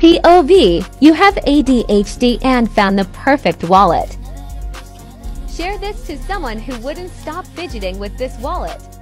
POV, you have ADHD and found the perfect wallet. Share this to someone who wouldn't stop fidgeting with this wallet.